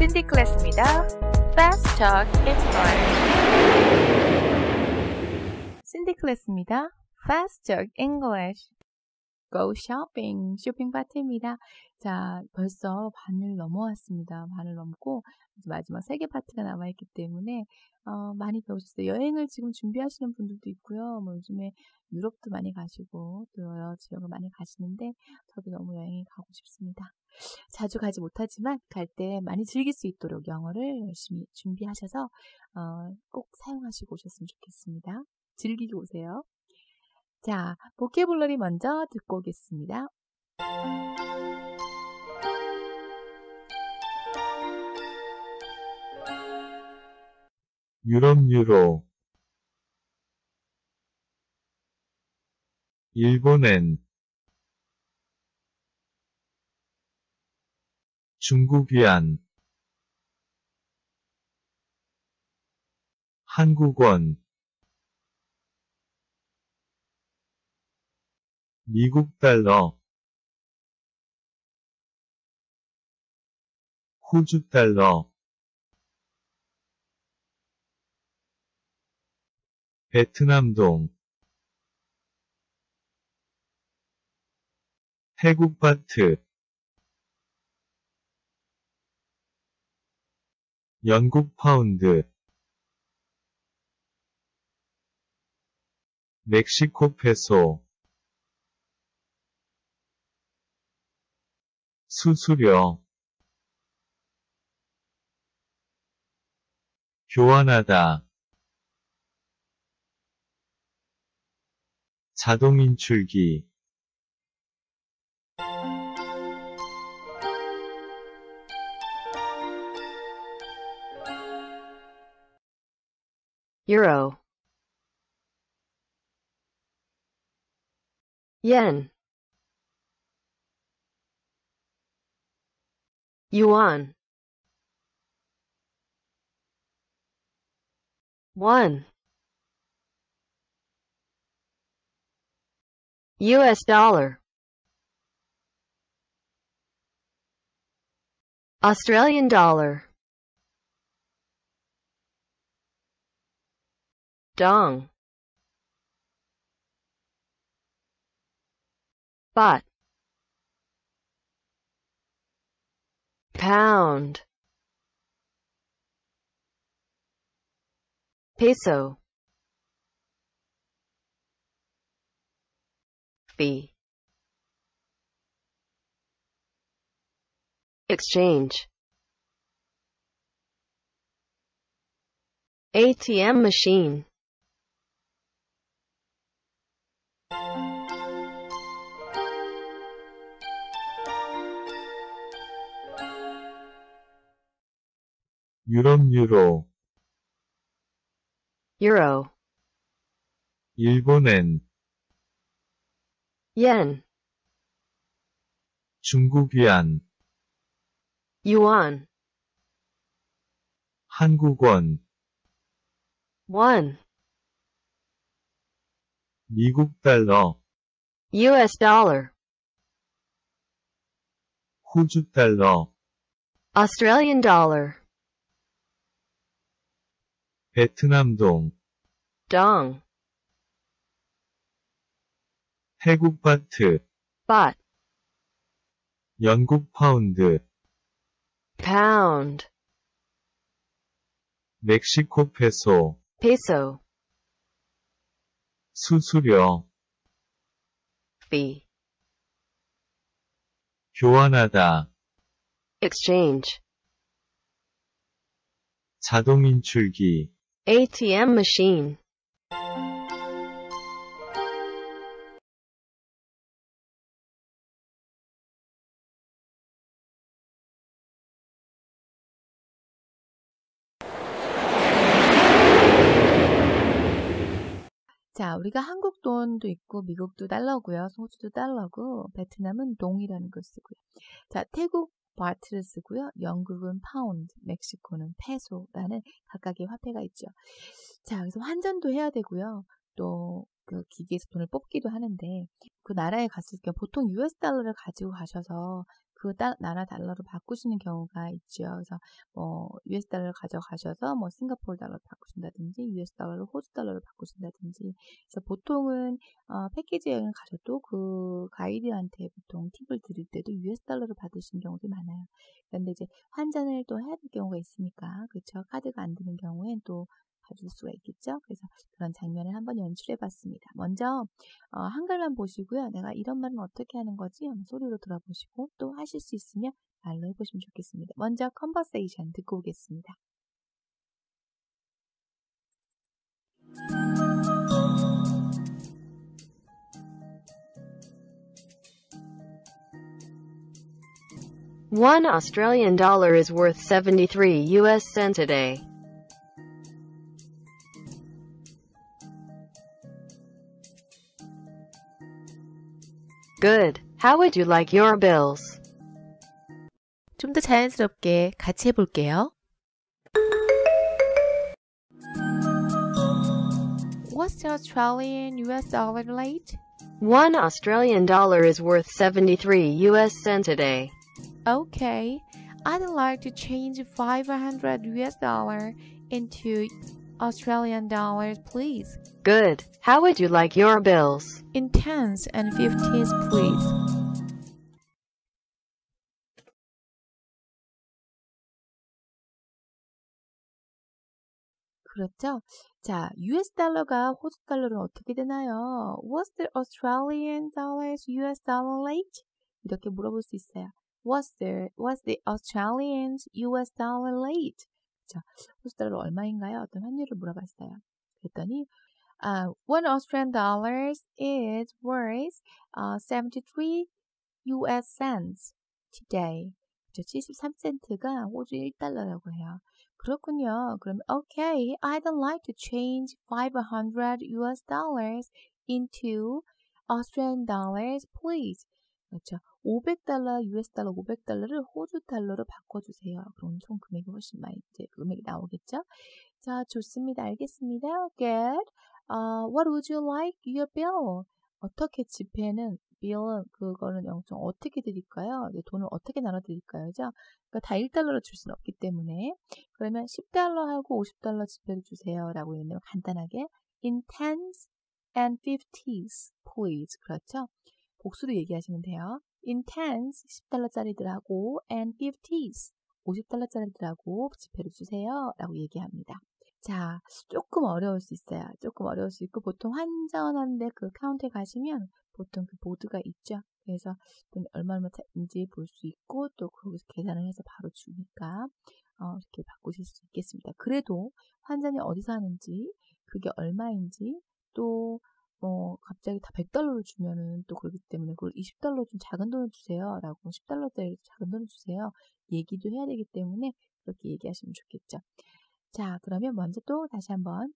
신디 클래스입니다. Fast Talk English. 신디 클래스입니다. Fast Talk English. Go shopping. 쇼핑 파트입니다. 자, 벌써 반을 넘어왔습니다. 반을 넘고 이제 마지막 3개 파트가 남아있기 때문에 많이 배우셨어요. 여행을 지금 준비하시는 분들도 있고요. 뭐 요즘에 유럽도 많이 가시고 또 여러 지역을 많이 가시는데 저도 너무 여행에 가고 싶습니다. 자주 가지 못하지만 갈 때 많이 즐길 수 있도록 영어를 열심히 준비하셔서 꼭 사용하시고 오셨으면 좋겠습니다. 즐기고 오세요. 자, 보케블러리 먼저 듣고 오겠습니다. 유럽 일본엔 중국 위안 한국 원 미국 달러 호주 달러 베트남 동 태국 바트 영국 파운드 멕시코 페소 수수료 교환하다 자동인출기 Euro, Yen, Yuan, Won, US dollar, Australian dollar, Dong, Baht, Pound, Peso, Fee, Exchange, ATM machine, 유럽 Euro, 일본엔 Yen, 중국 위안 Yuan, 한국 원 Won, 미국 달러 US dollar, 호주 달러 Australian dollar, 베트남 동 Dong, 태국 바트 Baht, 영국 파운드 Pound, 멕시코 페소 Peso, 수수료 Fee, 교환하다 Exchange, 자동인출기 ATM machine, 자, 우리가 한국 돈도 있고 미국도 달러고요. 호주도 달러고 베트남은 동이라는 걸 쓰고요. 자, 태국 바트를 쓰고요. 영국은 파운드, 멕시코는 페소라는 각각의 화폐가 있죠. 자, 그래서 환전도 해야 되고요. 또 그 기계에서 돈을 뽑기도 하는데 그 나라에 갔을 때 보통 US 달러를 가지고 가셔서 그 나라 달러로 바꾸시는 경우가 있죠. 그래서 뭐 US 달러를 가져가셔서 뭐 싱가포르 달러로 바꾸신다든지 US 달러를 호주 달러로 바꾸신다든지. 그래서 보통은 패키지 여행을 가셔도 그 가이드한테 보통 팁을 드릴 때도 US 달러를 받으시는 경우도 많아요. 그런데 이제 환전을 또 해야 될 경우가 있으니까 그렇죠. 카드가 안 되는 경우엔 또 받을 수가 있겠죠. 그래서 그런 장면을 한번 연출해 봤습니다. 먼저 한글만 보시고요. 내가 이런 말은 어떻게 하는 거지? 한번 소리로 들어보시고 또 하실 수 있으면 말로 해보시면 좋겠습니다. 먼저 conversation 듣고 오겠습니다. One Australian dollar is worth 73 US cents a day. Good. How would you like your bills? 좀 더 자연스럽게 같이 해볼게요. What's the Australian US dollar rate? One Australian dollar is worth 73 US cents a day. Okay, I'd like to change 500 US dollar into Australian dollars, please. Good. How would you like your bills? In tens and fifties, please. 그렇죠? 자, US 달러가 호주 달러는 어떻게 되나요? What's the Australian dollars US dollar rate? 이렇게 물어볼 수 있어요. What's the Australian US dollar rate? 자, 호주 달러 얼마인가요? 어떤 환율을 물어봤어요. 그랬더니 one Australian dollars is worth 73 US cents today. 73센트가 호주 1달러라고 해요. 그렇군요. 그럼 okay, I'd like to change 500 US dollars into Australian dollars, please. 그렇죠. 500달러, US 달러 500달러를 호주 달러로 바꿔주세요. 그럼 총 금액이 훨씬 많이 이제 금액이 나오겠죠? 자, 좋습니다. 알겠습니다. Good. What would you like your bill? 어떻게 지폐는 bill은 그거는 영통 어떻게 드릴까요? 돈을 어떻게 나눠 드릴까요? 그죠? 그러니까 다 1달러로 줄 수는 없기 때문에 그러면 10달러하고 50달러 지폐를 주세요. 라고 했는데 간단하게 in tens and fifties, please. 그렇죠? 복수로 얘기하시면 돼요. in tens 10달러짜리들하고 and fifties 50달러짜리들하고 지폐를 주세요. 라고 얘기합니다. 자, 조금 어려울 수 있어요. 조금 어려울 수 있고 보통 환전하는데 그 카운터에 가시면 보통 그 보드가 있죠. 그래서 얼마인지 볼 수 있고 또 거기서 계산을 해서 바로 주니까 이렇게 바꾸실 수 있겠습니다. 그래도 환전이 어디서 하는지 그게 얼마인지 또 갑자기 다 100달러를 주면은 또 그렇기 때문에 그걸 20달러 좀 작은 돈을 주세요. 라고 10달러짜리 작은 돈을 주세요. 얘기도 해야 되기 때문에 그렇게 얘기하시면 좋겠죠. 자, 그러면 먼저 또 다시 한번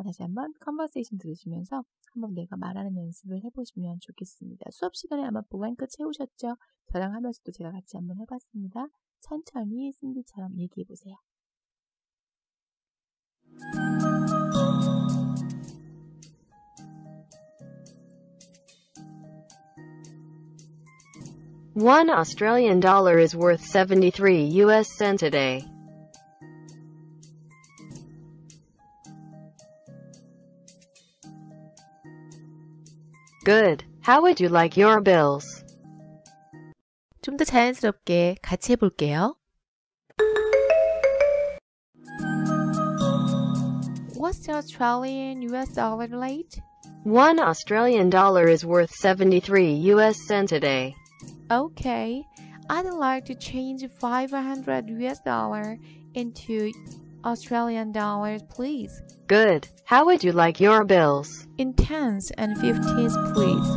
컨버세이션 들으시면서 한번 내가 말하는 연습을 해보시면 좋겠습니다. 수업 시간에 아마 블랭크 채우셨죠? 저랑 하면서도 제가 같이 한번 해봤습니다. 천천히 신디처럼 얘기해보세요. One Australian dollar is worth 73 US cents a day. Good. How would you like your bills? 좀 더 자연스럽게 같이 해볼게요. What's the Australian US dollar rate? One Australian dollar is worth 73 US cents a day. Okay, I'd like to change 500 US dollar into Australian dollars, please. Good. How would you like your bills? In tens and fifties, please.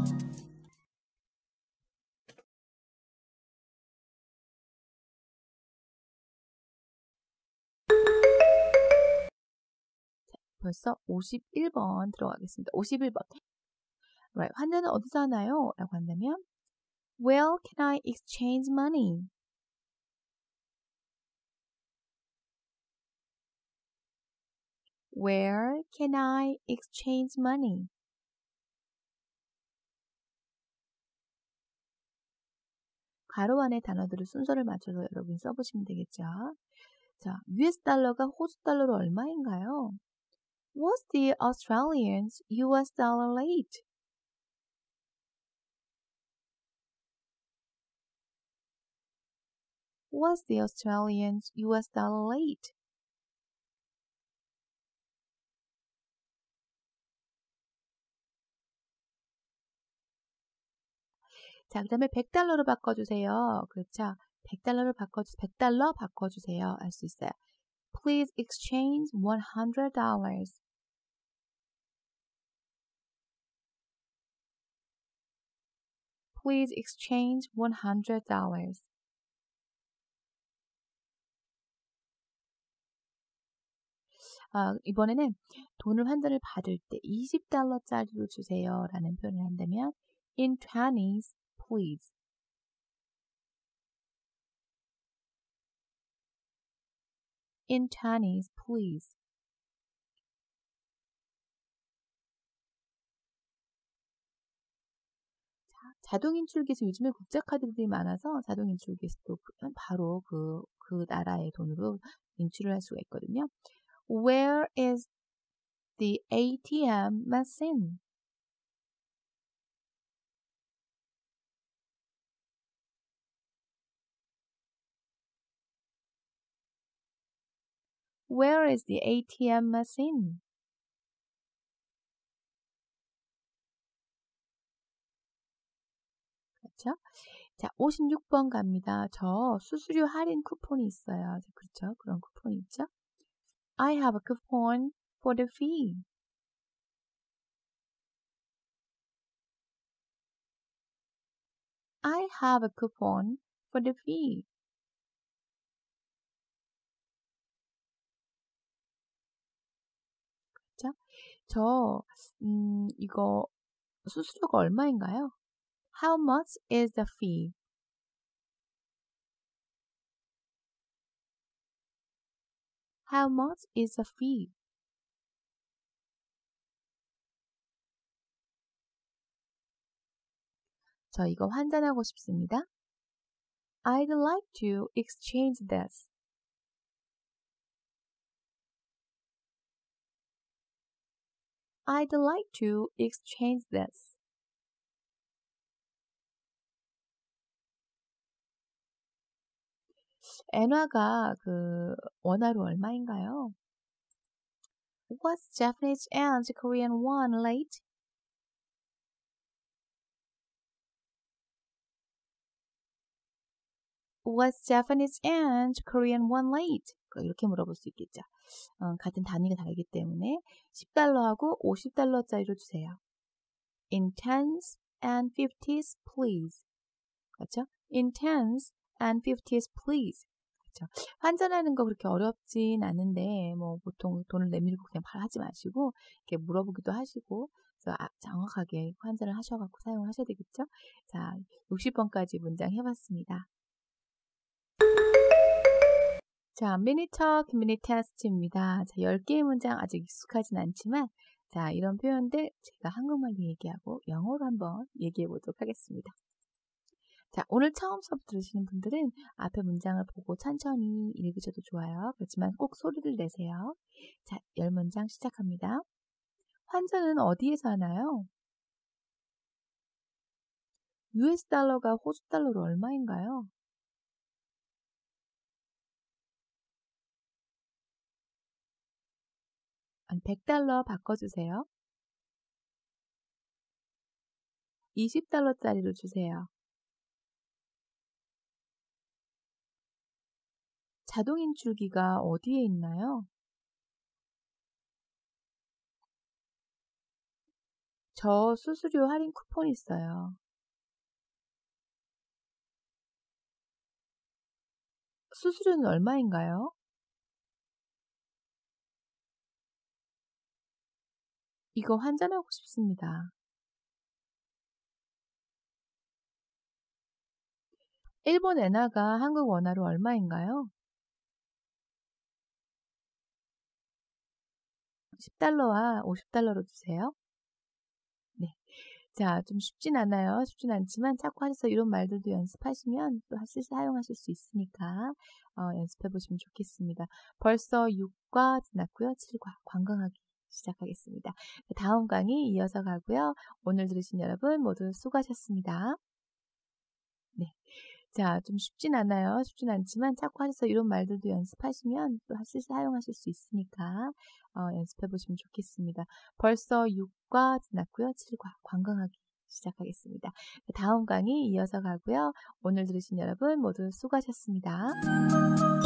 벌써 51번 들어가겠습니다. 51번. Right. 환전은 어디서 하나요? 라고 한다면 Where can I exchange money? Where can I exchange money? 괄호 안에 단어들을 순서를 맞춰서 여러분이 써보시면 되겠죠. 자, US 달러가 호주 달러로 얼마인가요? What's the Australian's US dollar rate? What's the Australian's US dollar rate? 자, 그 다음에 100달러로 바꿔주세요. 그렇죠? 100달러 바꿔주세요. 할 수 있어요. Please exchange $100. Please exchange $100. 이번에는 돈을 환전을 받을 때 20달러짜리로 주세요 라는 표현을 한다면 in 20s, please. In 20s, please. 자동 인출기에서 요즘에 국제 카드들이 많아서 자동 인출기에서도 바로 그 나라의 돈으로 인출을 할 수가 있거든요. Where is the ATM machine? Where is the ATM machine? 그렇죠? 자, 56번 갑니다. 저 수수료 할인 쿠폰이 있어요. 그렇죠? 그런 쿠폰이 있죠? I have a coupon for the fee. I have a coupon for the fee. 그렇죠? 이거 수수료가 얼마인가요? How much is the fee? How much is the fee? 저 이거 환전하고 싶습니다. I'd like to exchange this. I'd like to exchange this. 엔화가 원화로 얼마인가요? What's Japanese and Korean won rate? What's Japanese and Korean won rate? 이렇게 물어볼 수 있겠죠. 같은 단위가 다르기 때문에 10달러하고 50달러짜리로 주세요. In tens and fifties, please. 그렇죠? In tens and fifties, please. 그렇죠? 환전하는 거 그렇게 어렵진 않은데 뭐 보통 돈을 내밀고 그냥 하지 마시고 이렇게 물어보기도 하시고 그래서 정확하게 환전을 하셔갖고 사용을 하셔야 되겠죠? 자, 60번까지 문장 해봤습니다. 자, 미니터 커뮤니티 테스트입니다. 자, 10개의 문장 아직 익숙하진 않지만 자, 이런 표현들 제가 한국말로 얘기하고 영어로 한번 얘기해 보도록 하겠습니다. 자, 오늘 처음 수업 들으시는 분들은 앞에 문장을 보고 천천히 읽으셔도 좋아요. 그렇지만 꼭 소리를 내세요. 자, 10문장 시작합니다. 환전은 어디에서 하나요? US 달러가 호주 달러로 얼마인가요? 한 100달러 바꿔주세요. 20달러짜리로 주세요. 자동 인출기가 어디에 있나요? 저 수수료 할인 쿠폰 있어요. 수수료는 얼마인가요? 이거 환전하고 싶습니다. 일본 엔화가 한국 원화로 얼마인가요? 10달러와 50달러로 주세요. 네. 자, 좀 쉽진 않아요. 쉽진 않지만 자꾸 하셔서 이런 말들도 연습하시면 또 사용하실 수 있으니까 연습해 보시면 좋겠습니다. 벌써 6과 지났고요. 7과 관광하기 시작하겠습니다. 다음 강의 이어서 가고요. 오늘 들으신 여러분 모두 수고하셨습니다. 네. 자, 좀 쉽진 않아요. 쉽진 않지만 자꾸 하셔서 이런 말들도 연습하시면 또 사용하실 수 있으니까 연습해 보시면 좋겠습니다. 벌써 6과 지났고요. 7과 관광하기 시작하겠습니다. 다음 강의 이어서 가고요. 오늘 들으신 여러분 모두 수고하셨습니다.